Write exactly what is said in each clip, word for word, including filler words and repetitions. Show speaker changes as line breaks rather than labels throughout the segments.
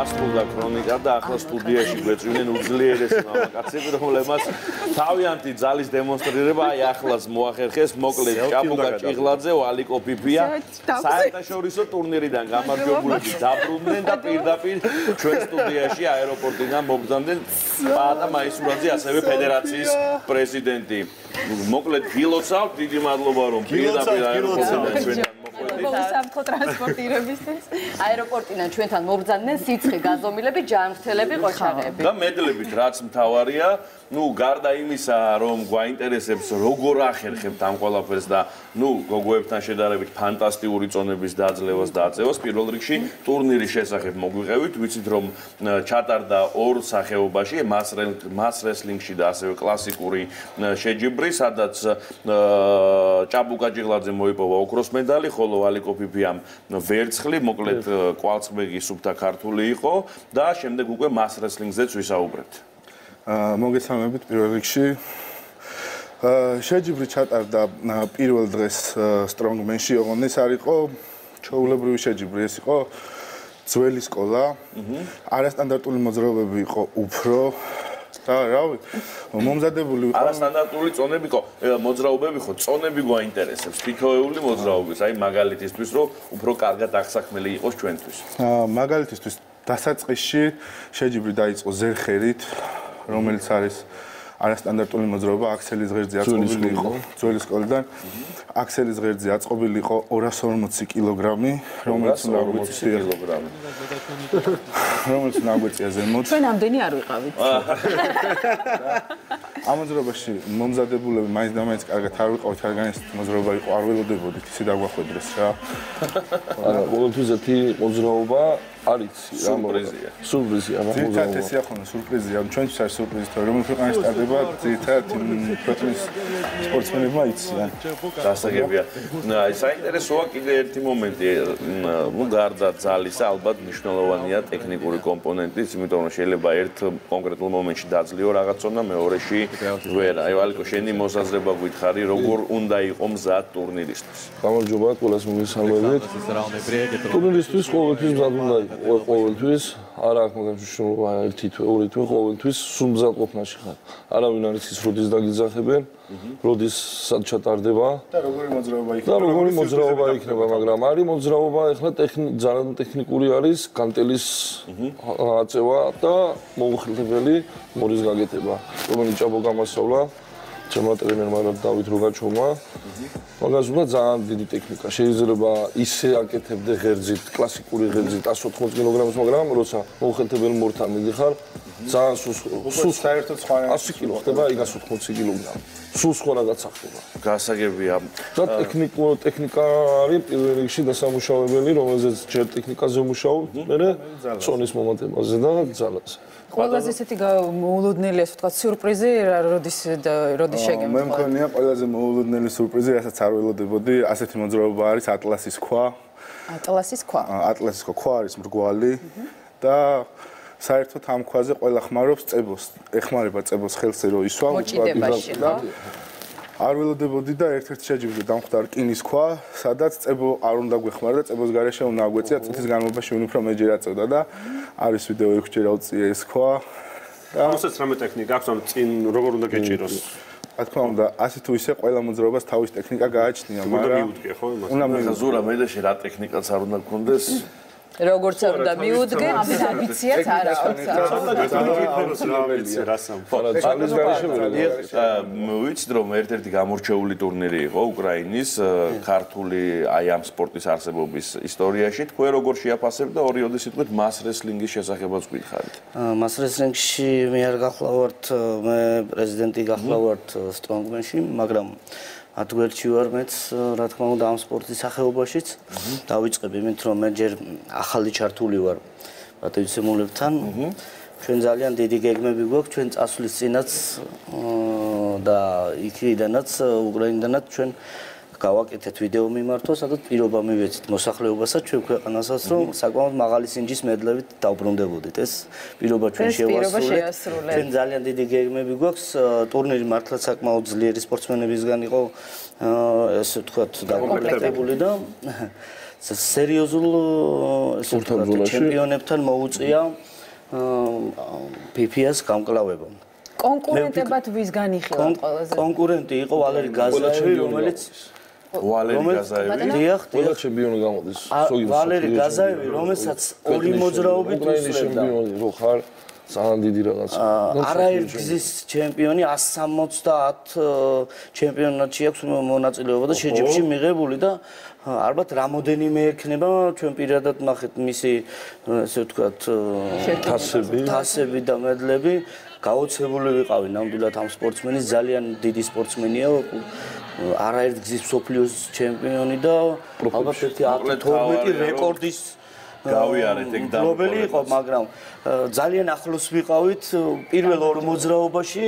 დასრულდა ქრონიკა და ახლა სტუდიაში გვეწვინენ უძლიერეს მამაკაცები, რომლებმაც თავიანთი ძალის დემონსტრირება აი ახლაც მოახერხეს, მოკლედ ჭაბუკა ჭიღლაძე, ვალიკო ფიფია საერთაშორისო ტურნირიდან გამარჯვებულები დაბრუნდნენ და პირდაპირ ჩვენ სტუდიაში აეროპორტიდან მოგზავნდნენ პაატა მაისურაძე, ასევე ფედერაციის პრეზიდენტი. მოკლედ გილოცავთ, დიდი მადლობა რომ პირდაპირ აეროპორტიდან ჩვენთან
სამთო ტრანსპორტირებისთვის აეროპორტიდან ჩვენთან მობრძანდნენ სიცხე გაზომილები, ჯანმრთელები, ყოჩაღები.
და მედლებით რაც მთავარია, ну, გარდა იმისა, რომ გვაინტერესებს როგორ ახერხებთ ამ ყველაფერს და ну, გოგოებთან შედარებით ფანტასტიკური წონების დაძლევას და აწევას, პირველ რიგში ტურნირის შესახებ მოგვიყევით, ვიცით რომ ჩატარდა ორ სახეობაში, მას რესლინგში და ასევე კლასიკური შეჯიბრი, სადაც ჭაბუკა ჭიღლაძე მოიპოვა ოქროს მედალი, ხოლო ვალიკო ფიფიამ ვერცხლი, მოკლედ კვალწბეგი სუფთა ქართული იყო და შემდეგ უკვე მას რესლინგზეც ვისაუბრებთ.
მოგესალმებით პირველ რიგში. შეჯიბრი ჩატარდა პირველ დღეს სტრონგმენში, ოღონდ ეს არ იყო ჩვეულებრივი შეჯიბრი, ეს იყო ძველი სკოლა. არასტანდარტული მოძრაობები იყო უფრო და რავი, მომზადებული იყო.
არასტანდარტული წონები იყო, მოძრაობები ხო, წონები გვაინტერესებს, თითოეული მოძრაობის, აი მაგალითისთვის, რომ უფრო კარგად აღსაქმელი იყოს ჩვენთვის.
მაგალითისთვის დასაწყისში შეჯიბრი დაიწყო ზერხერით, რომელიც არის არასტანდარტული მოძრაობა, აქსელის ღერძზე აწყობილი იყო ძველი სკოლიდან. აქსელის ღერძზე აწყობილი იყო ორას ორმოცი კილოგრამი, რომელიც უნდა ორმოცი კილოგრამი. რომელიც უნდა აგვეწია ზემოთ.
ჩვენ ამდენი არ ვიყავით.
ამ მოძრაობაში მომზადებულები მაინც და მაინც კარგად არ ვიყავით, რადგან ეს მოძრაობა იყო არ ველოდებოდით, ისე დაგვახვედრეს რა.
არა, ყოველთვის ერთი მოძრაობა არის
სურპრიზია.
სურპრიზია, რა მოძრაობა.
ძირითადად ესე ახონა სურპრიზია, ჩვენთვის არის სურპრიზი, თორემ რომელ ქვეყანაში ტარდება, ძირითადად ქვეყნის სპორტსმენებმა იციან.
დასაგებია. აი, საინტერესოა კიდე ერთი მომენტი, ну, გარდა ძალისა, ალბათ მნიშვნელოვანია ტექნიკური კომპონენტიც, იმიტომ რომ შეიძლება ერთ კონკრეტულ მომენტში დაძლიო რაღაცა, მეორეში ვერ. აი, ვალიკო, შენი მოსაზრება გითხარი, როგორ უნდა იყო მზად ტურნირისთვის.
გამარჯობა, ყველას მოგესალმებით. ტურნირისთვის ყოველთვის მზად უნდა იყო, ყოველთვის. არა აქვს მაგას მნიშვნელობა ერთი თვე, ორი თვე, ყოველთვის სულ მზად ყოფნაში ხარ. არავინ არ იცის როდის დაგიძახებენ, როდის სად ჩატარდება
და როგორი მოძრაობა იქნება.
და როგორი მოძრაობა იქნება, მაგრამ არის მოძრაობა, ეხლა ძალიან ტექნიკური არის, განტელის აწევა და მოუხილებელი მორის გაკეთება. რომელიც ჭაბო გამოსავლა, ჩემმა ტრენერმა დავით როგაჩოვმა. მაგას უნდა ძალიან დიდი ტექნიკა. შეიძლება ისე აკეთებდე ღერძით, კლასიკური ღერძით ას ოთხმოცი კილოგრამის, მაგრამ როცა მოუხილებელი მორთან მიდიხარ, ძალიან სულ
საერთოდ სხვა
ასი კილო ხდება, იქ ას ოთხმოცი კილოგრამი. სულ სხვა რაღაცა ხდება.
გასაგებია.
და ტექნიკურ ტექნიკა არის პირველ რიგში დასამუშავებელი, რომელზეც ჯერ ტექნიკაზე ვმუშაობ, მერე წონის მომატებაზე და ძალაზე.
ყველაზე ესეთი მოულოდნელი, ასე ვთქვათ, სიურპრიზი, როდის როდის შეგემთ?
მე მქონია ყველაზე მოულოდნელი სიურპრიზი, რასაც არ ველოდებოდი, ასეთი მოძრაობა არის ატლასის ქვა.
ატლასის ქვა.
ატლასის ქვა არის მრგვალი და საერთოდ ამ ქვაზე ყველა ხმარობს წებოს. ეხმარება წებოს ხელზე რომ ისვა
მოჭიდებაში, ხო?
არ ველოდებოდი და ერთ-ერთ შეჯიბრი დამხვდა რკინის ქვა, სადაც წებო არ უნდა გვეხმარა და წებოს გარეშე უნდა აგვეწია, წუთის განმავლობაში უფრო მეჯერ აწევდა და არის ვიდეო ექვსჯერ აუწია ეს ქვა.
ამასაც რამე ტექნიკა აქვს, ამ წინ როგორ უნდა გეჭიროს?
რა თქმა უნდა, ასე თუ ისე ყველა მოძრაობას თავის ტექნიკა გააჩნია, მაგრამ
უნდა მიუდგე, ზურა მედეში რა ტექნიკაც არ უნდა გქონდეს.
როგორც არ უნდა მიუდგე, ამბიციაც არ აქვს.
ვიცით რომ ერთ-ერთი გამორჩეული ტურნირი იყო უკრაინის ქართული აი ამ სპორტის არსებობის ისტორიაში. თქვენ როგორ შეაფასებთ და ორიოდე სიტყვით მას რესლინგის შესახებაც გითხარით?
მას რესლინგში მე არ გახლავართ, მე პრეზიდენტი გახლავართ სტრონგმენში, მაგრამ ათ გვერდში ვარ მეც, რა თქმა უნდა, ამ სპორტის სახეობაშიც. დავიწყებ იმით, რომ მე ჯერ ახალი ჩართული ვარ პატრიოტებთან. ჩვენ ძალიან დიდი გეგმები გვაქვს, ჩვენ წასვლის წინაც და იქიდანაც, უკრაინიდანაც ჩვენ გავაკეთეთ ვიდეო მიმართვა, სადაც პირობა მივეცით მოსახლეობასაც, ჩვენ ქვეყანასაც, რომ საკმაოდ მაღალი სინჯის მედლებით დავბრუნდებოდით. ეს პირობა ჩვენ შევასრულეთ. ჩვენ ძალიან დიდი გეგმები გვაქვს. ტურნირი მართლაც საკმაოდ ძლიერი სპორტსმენებისგან იყო, ესე ვთქვათ, დაკომპლექტებული და სერიოზულ ესე ვთქვათ ჩემპიონებთან მოუწია ფი ფი ეს გამკლავება.
კონკურენტებად ვის განიხილავთ ყველაზე?
კონკურენტი იყო ვალერი გაზაევი, რომელიც
ვალერი გაზაევი
დიახ,
ყველა ჩემპიონი გამოდის.
ვალერი გაზაევი, რომელსაც ორი მოძრაობით უსწრებდა.
რო ხარ ძალიან დიდი რაღაცა.
არაერთგზის ჩემპიონი εκατს სამოცდაათი ჩემპიონატში აქვს მონაწილეობა და შეჯიბრში მიღებული და ალბათ რამოდენიმე ექნება ჩვენ პირადად ნახეთ მისი ესე ვთქვათ
თასები
თასები და მედლები გაოცებული ვიყავი ნამდვილად ამ სპორტსმენის ძალიან დიდი სპორტსმენია არაერთგზის მსოფლიოს ჩემპიონი და ალბათ ერთი თორმეტი რეკორდის
გავიარეთ ეგ და
მფლობელი იყო მაგრამ ძალიან ახლოს ვიყავით პირველ ორ მოძრაობაში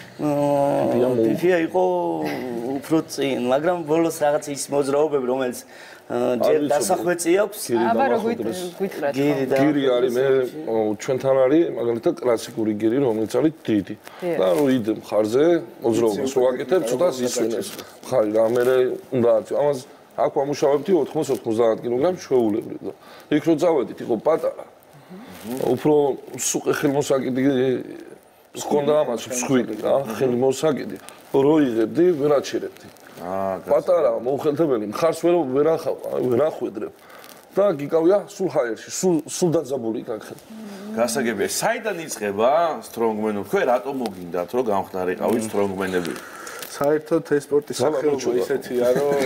ფი ფი იყო უფრო წინ მაგრამ ბოლოს რაღაც ის მოძრაობები რომელიც ჯერ დასახვეწი აქვს
აბა როგორ გითხრათ
გირი არის მე ჩვენთან არის მაგალითად კლასიკური გირი რომელიც არის დიდი და რო იდე მხარზე მოძრაობას რო აკეთებ ცოტას ისვენებს მხარი რა მე უნდა ამას აქ ვამუშავებდი ოთხმოც ოცდაათ კილოგრამს ჩვეულებრივ და იქ რო წავედით იყო პატარა უფრო სუყე ხელმოსაკიდი სკონდა ამას მსხვილი რა ხელმოსაკიდი რო იღებდი ვერ აჩერებდი აა პატარა მოუხელთებელი მხარს ვერ ვერ ახავ ვერ ახვედრებ და გიკავია სულ ჰაერში სულ სულ დაძაბული გაქხა
გასაგებია საიდან იწყება სტრონგმენო თქვენ რატომ მოგინდათ რომ გამხდარიყავით სტრონგმენები
საერთოდ ეს სპორტის სახეობა ისეთია რომ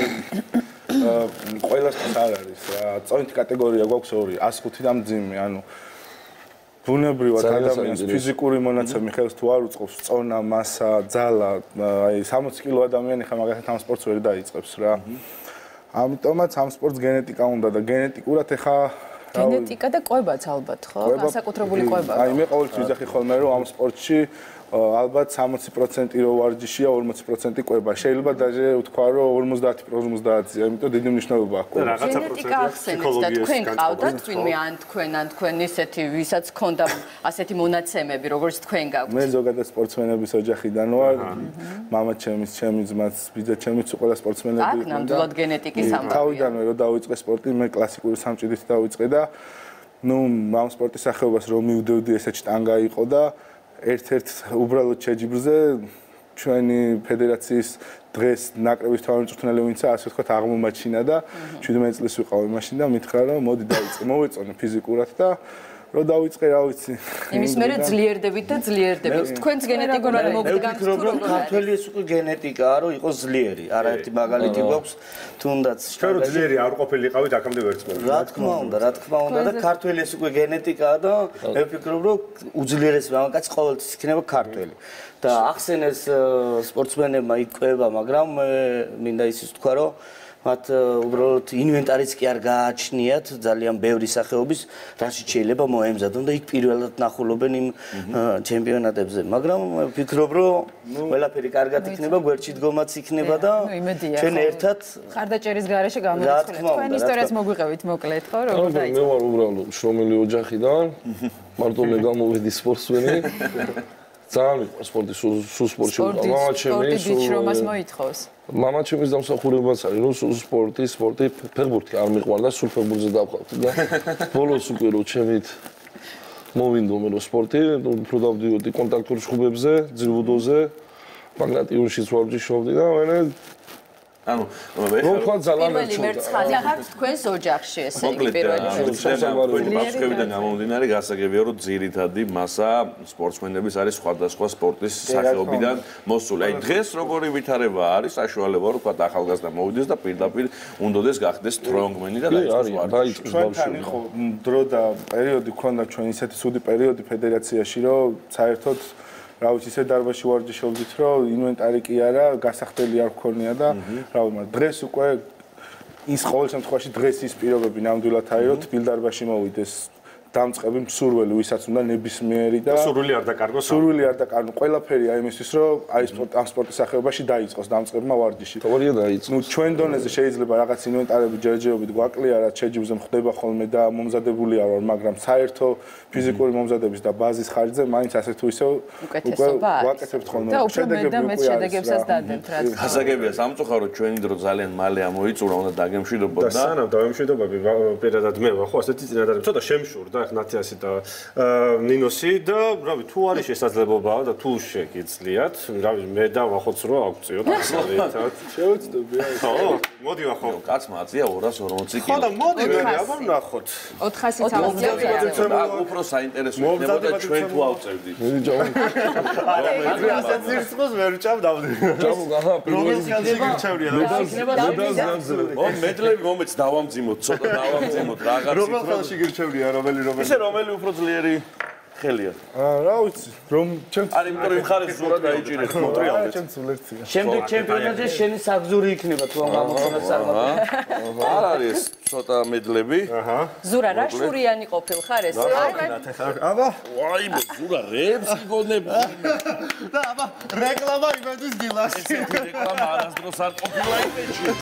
ყველასთვის არ არის რა წონით კატეგორია გვაქვს ორი εκას ხუთი და მძიმე ანუ ბუნებრივად ადამიანის ფიზიკური მონაცემი ხელს თუ არ უწყობს წონა მასა ძალა აი სამოცი კილო ადამიანი ხა მაგალითად ამ სპორტს ვერ დაიწყებს რა ამიტომაც ამ სპორტს გენეტიკა უნდა და გენეტიკურად ეხა
გენეტიკა და ყვებაც ალბათ ხო განსაკუთრებული ყვება
აი მე ყოველთვის ვიძახი ხოლმე რომ ამ სპორტში ალბათ სამოცი პროცენტი რო ვარჯიშია ორმოცი პროცენტი ყვება შეიძლება დაჟე ვთქვა რომ ორმოცდაათი ორმოცდაათი ამიტომ დიდი მნიშვნელობა აქვს
რაღაცა პროცენტი
თქვენ ყავდათ ვინმე ან თქვენ ან თქვენ ისეთი ვისაც ქონდა ასეთი მონაცემები როგორც თქვენ გაქვთ
მე ზოგადად სპორტსმენების ოჯახიდან ვარ მამა ჩემის ჩემი ძმაც ბიძა ჩემიც ყველა სპორტსმენები
აქ ნამდვილად გენეტიკის ამბავია
თავიდანვე რო დავიწყე სპორტი მე კლასიკური სამჭიდით დავიწყე და ნუ ამ სპორტის სახეობას რომ მივდევდი ესე შტანგა იყო და ერთ-ერთ უბრალოდ შეჯიბრზე ჩვენი ფედერაციის დღეს ნაკრების თავმჯდომარე ვინცა ასე ვთქვათ აღმომაჩინა და შვიდმეტ წლის ვიყავი მაშინ და მითხრა რომ მოდი დავიწყე მოვეწონე ფიზიკურად და რო დავიწყე რა ვიცი
იმის მერე ძლიერდებით და ძლიერდებით თქვენს გენეტიკურად მოგდგანთ თუ
რომ ქართველი ეს უკვე გენეტიკაა რომ იყოს ძლიერი არაერთი მაგალითი გვაქვს თუნდაც
ჩვენ რო ძლიერი არ ყოფილიყავით აქამდე ვერც მე
რა თქმა უნდა რა თქმა უნდა და ქართველი ეს უკვე გენეტიკაა და მე ვფიქრობ რომ უძლიერეს მამაკაც ყოველთვის იქნება ქართველი და ახსენეს სპორტსმენებმა იყვება მაგრამ მინდა ისიც თქვა რომ მათ უბრალოდ ინვენტარიც კი არ გააჩნიათ ძალიან ბევრი სახეობის რაშიც შეიძლება მოემზადონ და იქ პირველად ნახულობენ იმ ჩემპიონატებზე მაგრამ ვფიქრობ რომ ყველაფერი კარგად იქნება გვერდში დგომაც იქნება და ჩვენ ერთად
ხარდაჭერის გარეშე გამოვიწყდეთ თქვენ ისტორიას მოგვიყევით მოკლედ ხო როგორ დაიწყო
მე ვარ უბრალოდ შრომელი ოჯახიდან მარტო მე გამოვედი სპორტსმენი ძალიან მიყვარს სპორტი სულ სპორტში მამა ჩემი
სულ შრომას მოითხოვს
მამა ჩემის დამსახურებაც არის რომ სულ სპორტი სპორტი ფეხბურთი არ მიყვარდა სულ ფეხბურთზე დავყავდი და ბოლოს უკვე რომ ჩემით მოვინდო მე რომ სპორტი უფრო დავდიოდი კონტაქტურ ჯგუფებზე ძილბუდოზე მაგნატიონშიც ვარჯიშობდი და მე
ანუ
რომ თქვა ძალიან
პირველი მერცხალი ხართ თქვენს ოჯახში ესე იგი პირველი
მერცხალი ბავშვებიდან გამომდინარე გასაგებია რომ ძირითადი მასა სპორტსმენების არის სხვადასხვა სპორტის სახეობიდან მოსული. აი დღეს როგორი ვითარება არის საშუალება რომ თქვა ახალგაზრდა მოვიდეს და პირდაპირ უნდადეს გახდეს სტრონგმენი და
დაიწყოს
ჩვენთან იყო დრო და პერიოდი ქონდა ჩვენ ისეთი სუდი პერიოდი ფედერაციაში რომ საერთოდ რა ვიცი ისე დარბაზში ვარჯიშობდით რომ ინვენტარი კი არა გასახდელი არ გქონია და რა ვიცი მაგრამ დღეს უკვე ის ყოველ შემთხვევაში დღეს ის პირობები ნამდვილად არის რომ თბილ დარბაზში მოვიდეს დამწყები მსურველი, ვისაც უნდა ნებისმიერი და
სურვილი არ დაკარგოს.
სურვილი არ დაკარგო. ყველაფერი აი იმისთვის, რომ აი სპორტ ამ სპორტის სახეობაში დაიწყოს დამწყებმა ვარჯიში.
თავარია დაიწყოს.
ნუ ჩვენ დონეზე შეიძლება რაღაც ინვენტარები ჯერჯერობით გვაკლია, რაც შეჯიბზე ხდება ხოლმე და მომზადებული არ ვარ, მაგრამ საერთო ფიზიკური მომზადების და ბაზის ხარჯზე მაინც ასე თუ ისე
უკეთესობა არის.
ვაკეთებთ ხოლმე.
და უფრო მეტ და მეტ შედეგებსაც დადებთ რა.
გასაგებია სამწუხაროდ ჩვენი დრო ძალიან მალე ამოიწურა, უნდა დაგემშვიდობოთ
და სანამ დავემშვიდობები პირადად მე ვარ ხო ასეთი წინადადება ცოტა შემშურდა ახ ნაციასი და ნინოსი და რავი თუ არის შესაძლებობა და თუ შეგიძლიათ რავი მე და ვახოცრო აგვწიოთ ახალითად
შევეცდები აი.
ხო მოდი ვახო
კაცმა აწია ორას ორმოცი
ხო და
კილო.
მოდი მე აბა ვნახოთ
ოთხასი წამოწევია.
და უფრო საინტერესო იქნებოდა ჩვენ თუ ავწევდით.
ასეთ სირცხოს ვერ ვჭამ დავდი
ჭამო გაჰა
რომელ ხელში გირჩევნია
ო მედლები მომეც დავამძიმოთ, ცოტა დავამძიმოთ რაღაცით.
რომელ ხელში გირჩევნია რომელი რომელი
ისე რომელი უფრო ძლიერი ხელია.
აა რა ვიცი, რომ ჩემ
არის იმიტომ რომ ხარ ზურად დაიჭირეთ
არა
მოტრიალდეთ.
ჩემ სულერცია.
შემდეგ ჩემპიონატზე შენი საგზური იქნება თუ ამ გამოცემას წარმატება.
არ არის ცოტა მედლები.
აჰა
ზურა რა შურიანი ყოფილ ხარ ეს?
აბა
ვაიმე, ზურა რებს გიგონებ.
და აბა რეკლამა იმენთვის დილას
ესეთი რეკლამა არასდროს არ ყოფილა იმეჩი.